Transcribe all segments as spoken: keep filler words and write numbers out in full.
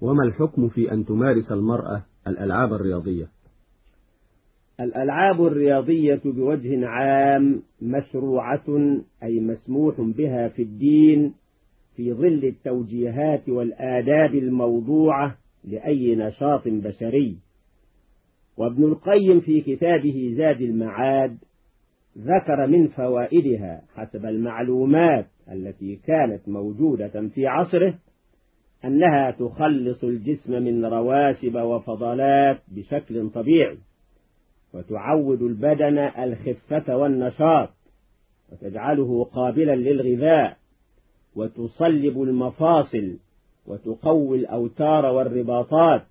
وما الحكم في أن تمارس المرأة الألعاب الرياضية؟ الألعاب الرياضية بوجه عام مشروعة أي مسموح بها في الدين في ظل التوجيهات والآداب الموضوعة لأي نشاط بشري. وابن القيم في كتابه زاد المعاد ذكر من فوائدها حسب المعلومات التي كانت موجودة في عصره أنها تخلص الجسم من رواسب وفضلات بشكل طبيعي، وتعود البدن الخفة والنشاط، وتجعله قابلا للغذاء، وتصلب المفاصل، وتقوي الأوتار والرباطات،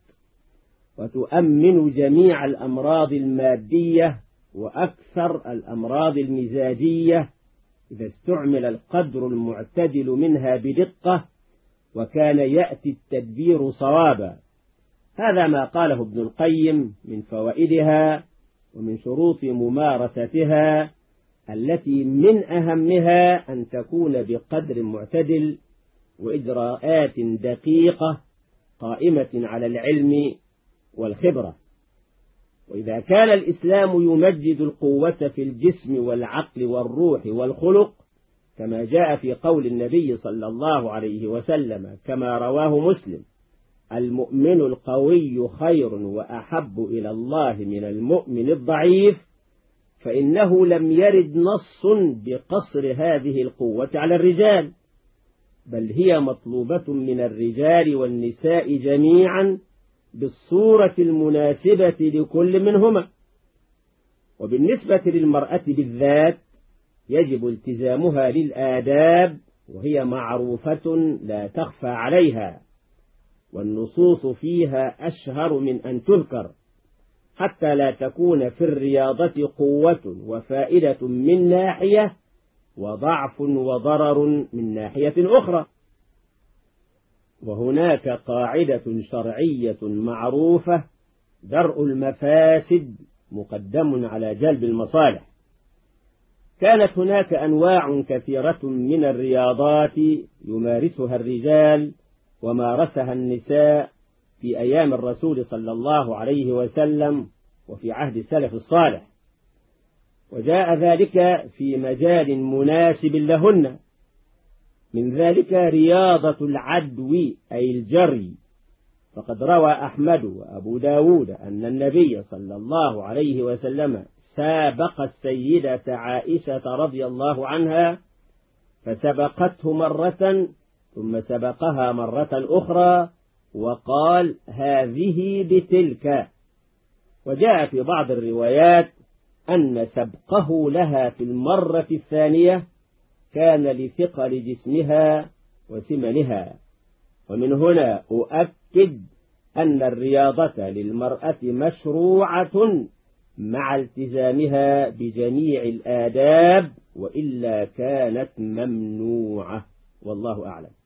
وتؤمن جميع الأمراض المادية وأكثر الأمراض المزاجية إذا استعمل القدر المعتدل منها بدقة وكان يأتي التدبير صوابا. هذا ما قاله ابن القيم من فوائدها ومن شروط ممارستها، التي من أهمها أن تكون بقدر معتدل وإجراءات دقيقة قائمة على العلم والخبرة. وإذا كان الإسلام يمجد القوة في الجسم والعقل والروح والخلق كما جاء في قول النبي صلى الله عليه وسلم كما رواه مسلم: المؤمن القوي خير وأحب إلى الله من المؤمن الضعيف، فإنه لم يرد نص بقصر هذه القوة على الرجال، بل هي مطلوبة من الرجال والنساء جميعا بالصورة المناسبة لكل منهما. وبالنسبة للمرأة بالذات يجب التزامها للآداب، وهي معروفة لا تخفى عليها، والنصوص فيها أشهر من أن تذكر، حتى لا تكون في الرياضة قوة وفائدة من ناحية وضعف وضرر من ناحية أخرى. وهناك قاعدة شرعية معروفة: درء المفاسد مقدم على جلب المصالح. كانت هناك أنواع كثيرة من الرياضات يمارسها الرجال ومارسها النساء في أيام الرسول صلى الله عليه وسلم وفي عهد السلف الصالح، وجاء ذلك في مجال مناسب لهن. من ذلك رياضة العدو أي الجري، فقد روى أحمد وأبو داود أن النبي صلى الله عليه وسلم سابق السيدة عائشة رضي الله عنها فسبقته مرة ثم سبقها مرة أخرى وقال: هذه بتلك. وجاء في بعض الروايات أن سبقه لها في المرة الثانية كان لثقل جسمها وسمنها. ومن هنا أؤكد أن الرياضة للمرأة مشروعة مع التزامها بجميع الآداب، وإلا كانت ممنوعة، والله أعلم.